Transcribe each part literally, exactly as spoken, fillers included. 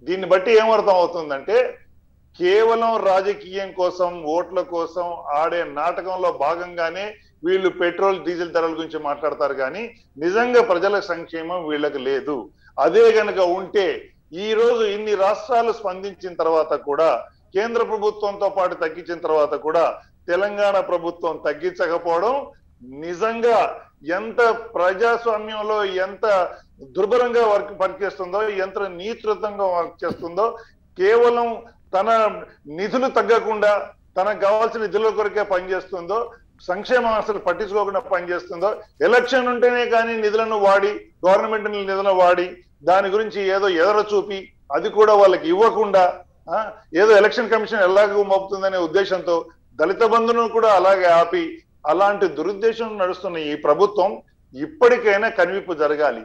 దీన్ని బట్టి ఏమర్థం అవుతుందంటే కేవలం రాజకీయం కోసం ఓట్ల కోసం ఆడే నాటకంలో భాగంగానే వీళ్ళు పెట్రోల్ డీజిల్ ధరల గురించి మాట్లాడతారు కానీ నిజంగా ప్రజల సంక్షేమం వీళ్ళకి లేదు. అదే గనక ఉంటే ఈ రోజు ఇన్ని రాష్ట్రాలు స్పందించిన తర్వాత కూడా కేంద్ర ప్రభుత్వంతో పాటు తగ్గించిన తర్వాత కూడా తెలంగాణ ప్రభుత్వం తగ్గించకపోవడం నిజంగా ఎంత ప్రజాస్వామ్యంలో ఎంత దుర్భరంగా వర్క్ పనిచేస్తుందో, ఎంత నీతృతంగా వర్క్ చేస్తుందో, కేవలం తన నిధులు తగ్గకుండా తనకు కావాల్సిన నిధుల కొరకే పనిచేస్తుందో, సంక్షేమ అసలు పట్టించుకోకుండా పనిచేస్తుందో, ఎలక్షన్ ఉంటేనే కానీ నిధులను వాడి గవర్నమెంట్ నిధులను వాడి దాని గురించి ఏదో ఎదర చూపి అది కూడా వాళ్ళకి ఇవ్వకుండా ఏదో ఎలక్షన్ కమిషన్ ఎలాగో మోపుతుందనే ఉద్దేశంతో దళిత బంధును కూడా అలాగే ఆపి అలాంటి దురుద్దేశం నడుస్తున్న ఈ ప్రభుత్వం ఇప్పటికైనా కనువిప్పు జరగాలి.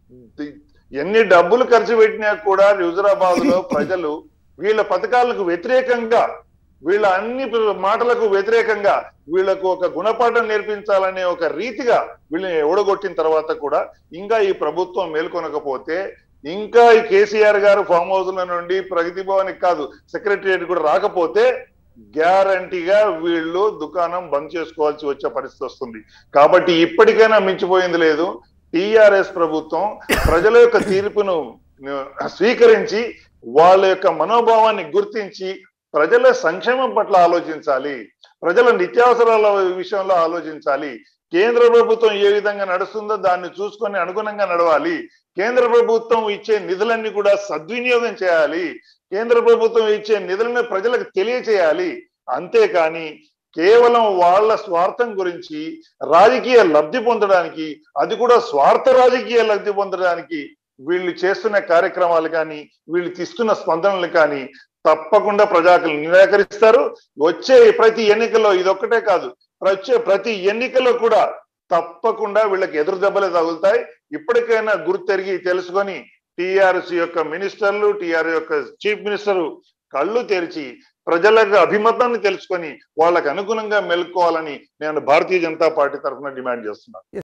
ఎన్ని డబ్బులు ఖర్చు పెట్టినా కూడా హుజురాబాద్ లో ప్రజలు వీళ్ళ పథకాలకు వ్యతిరేకంగా వీళ్ళ అన్ని మాటలకు వ్యతిరేకంగా వీళ్ళకు ఒక గుణపాఠం నేర్పించాలనే ఒక రీతిగా వీళ్ళని ఓడగొట్టిన తర్వాత కూడా ఇంకా ఈ ప్రభుత్వం మేల్కొనకపోతే ఇంకా ఈ కేసీఆర్ గారు ఫామ్ హౌస్ల నుండి ప్రగతి భవన్కి కాదు సెక్రటరియట్ కూడా రాకపోతే గ్యారంటీగా వీళ్ళు దుకాణం బంద్ చేసుకోవాల్సి వచ్చే పరిస్థితి వస్తుంది. కాబట్టి ఇప్పటికైనా మించిపోయింది లేదు. టిఆర్ఎస్ ప్రభుత్వం ప్రజల యొక్క తీర్పును స్వీకరించి వాళ్ళ యొక్క మనోభావాన్ని గుర్తించి ప్రజల సంక్షేమం పట్ల ఆలోచించాలి, ప్రజల నిత్యావసరాల విషయంలో ఆలోచించాలి. కేంద్ర ప్రభుత్వం ఏ విధంగా నడుస్తుందో దాన్ని చూసుకొని అనుగుణంగా నడవాలి. కేంద్ర ప్రభుత్వం ఇచ్చే నిధులన్నీ కూడా సద్వినియోగం చేయాలి. కేంద్ర ప్రభుత్వం ఇచ్చే నిధులను ప్రజలకు తెలియచేయాలి. అంతేకాని కేవలం వాళ్ళ స్వార్థం గురించి రాజకీయ లబ్ధి పొందడానికి, అది కూడా స్వార్థ రాజకీయ లబ్ధి పొందడానికి వీళ్ళు చేస్తున్న కార్యక్రమాలు కానీ వీళ్ళు తీస్తున్న స్పందనలు కానీ తప్పకుండా ప్రజాకులు నిరాకరిస్తారు. వచ్చే ప్రతి ఎన్నికల్లో ఇదొక్కటే కాదు, వచ్చే ప్రతి ఎన్నికల్లో కూడా తప్పకుండా వీళ్ళకి ఎదురు దెబ్బలే తగులుతాయి. ఇప్పటికైనా గుర్తెరిగి తెలుసుకొని టిఆర్ఎస్ యొక్క మినిస్టర్లు, టిఆర్ యొక్క చీఫ్ మినిస్టర్ కళ్ళు తెరిచి ప్రజలకు అభిమతాన్ని తెలుసుకొని వాళ్ళకు అనుగుణంగా మెలుకోవాలని నేను భారతీయ జనతా పార్టీ తరఫున డిమాండ్ చేస్తున్నాను.